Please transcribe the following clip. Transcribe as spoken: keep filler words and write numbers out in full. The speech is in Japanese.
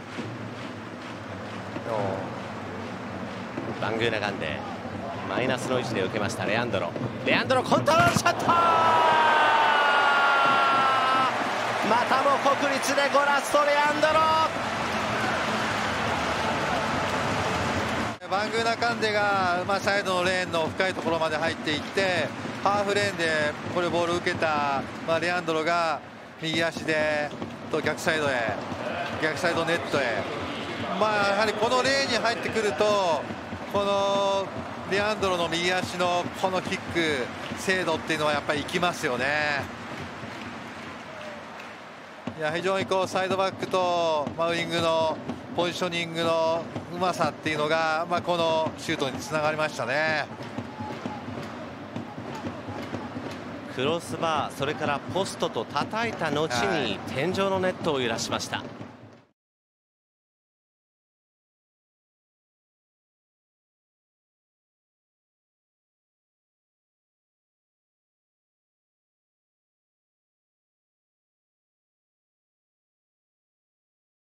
バングーナガンデマイナスの位置で受けました。レアンドロレアンドロコントロールショット、またも国立でゴラストレアンドロ。 バングーナガンデが、まあ、サイドのレーンの深いところまで入っていってハーフレーンでこれボールを受けた、まあ、レアンドロが右足でと逆サイドへ逆サイドネットへ、まあ、やはりこのレーンに入ってくるとこのレアンドロの右足のこのキック精度っていうのはやっぱり生きますよね。いや非常にこうサイドバックと、まあ、ウイングのポジショニングのうまさっていうのが、まあ、このシュートにつながりましたね。 クロスバーそれからポストと叩いた後に天井のネットを揺らしました。